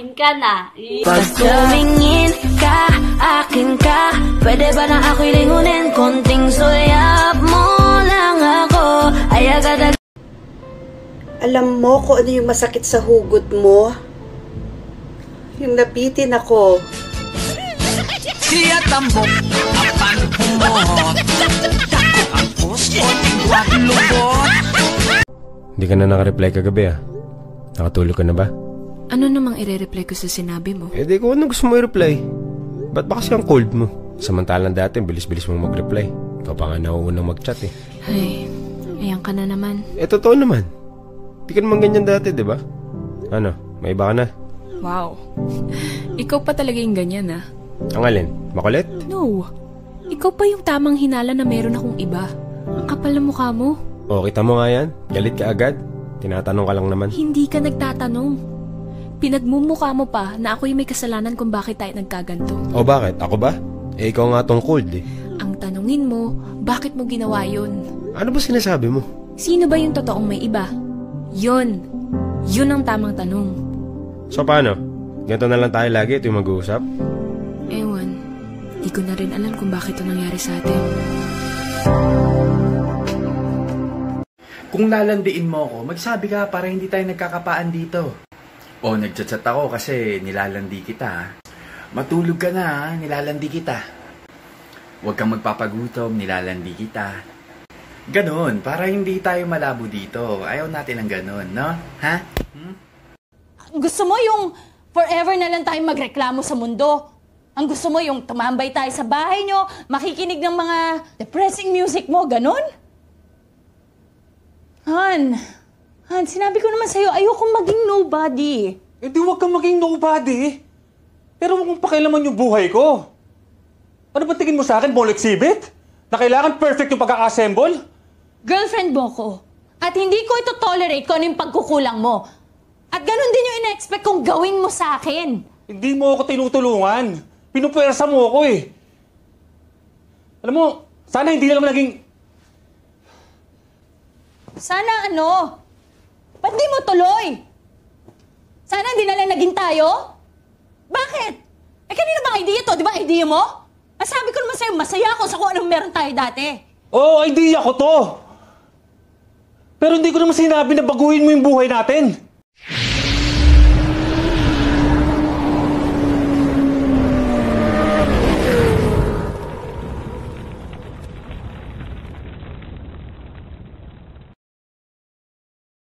akin ka na. Pag tumingin ka, akin ka, pwede ba na ako'y lingunin? Konting suyap mo lang ako, ay agad. Alam mo kung ano yung masakit sa hugot mo? Yung nabitin ako. Siya tambok, apan humot. Dako ang puso, tingwag lubot. Hindi ka na naka-reply kagabi ah. Nakatulog ka na ba? Ano namang ire-reply ko sa sinabi mo? Eh di kung ano gusto mo i-reply. Ba't ba kasi ang cold mo? Samantalang dati, bilis-bilis mong mag-reply. Ikaw pa nga nauunang mag-chat eh. Ay, ayan ka na naman. Eh totoo naman. Di ka naman ganyan dati, di ba? Ano, may iba ka na? Wow. Ikaw pa talaga yung ganyan ah. Ang alin? Makulit? No. Ikaw pa yung tamang hinala na meron akong iba. Ang kapal na mukha mo. O, kita mo nga yan? Galit ka agad? Tinatanong ka lang naman. Hindi ka nagtatanong. Pinagmumukha mo pa na ako yung may kasalanan kung bakit tayo nagkaganto. O bakit? Ako ba? Eh ikaw nga tong cold eh. Ang tanungin mo, bakit mo ginawa yun? Ano ba sinasabi mo? Sino ba yung totoong may iba? Yun. Yun ang tamang tanong. So paano? Ganito na lang tayo lagi, ito yung mag-uusap? Ewan. Di ko na rin alam kung bakit ito nangyari sa atin. Kung lalandiin mo ako, magsabi ka para hindi tayo nagkakapaan dito. O nagchat-chat ako kasi nilalandi kita. Matulog ka na, nilalandi kita. Huwag kang magpapagutom, nilalandi kita. Ganon, para hindi tayo malabo dito. Ayaw natin ng ganon, no? Ha? Gusto mo yung forever na lang tayo magreklamo sa mundo? Ang gusto mo yung tumambay tayo sa bahay nyo, makikinig ng mga depressing music mo, ganon? Han, sinabi ko naman sa'yo, ayokong maging nobody. Eh di wag kang maging nobody. Pero huwag mong pakialaman yung buhay ko. Ano ba tingin mo sa akin, ball exhibit? Na kailangan perfect yung pagkaka-assemble? Girlfriend mo ko. At hindi ko ito tolerate kung ano yung pagkukulang mo. At ganun din yung ina-expect kong gawin mo sa akin. Hindi mo ako tinutulungan. Pinupwersa mo ako eh. Alam mo, sana hindi na naman naging... Sana ano? Ba't di mo tuloy? Sana hindi na lang naging tayo? Bakit? Eh kanina bang idea to? Di ba idea mo? Sabi ko naman sa'yo, masaya ako sa kung anong meron tayo dati. Oo, idea ko to. Pero hindi ko naman sinabi na baguhin mo yung buhay natin.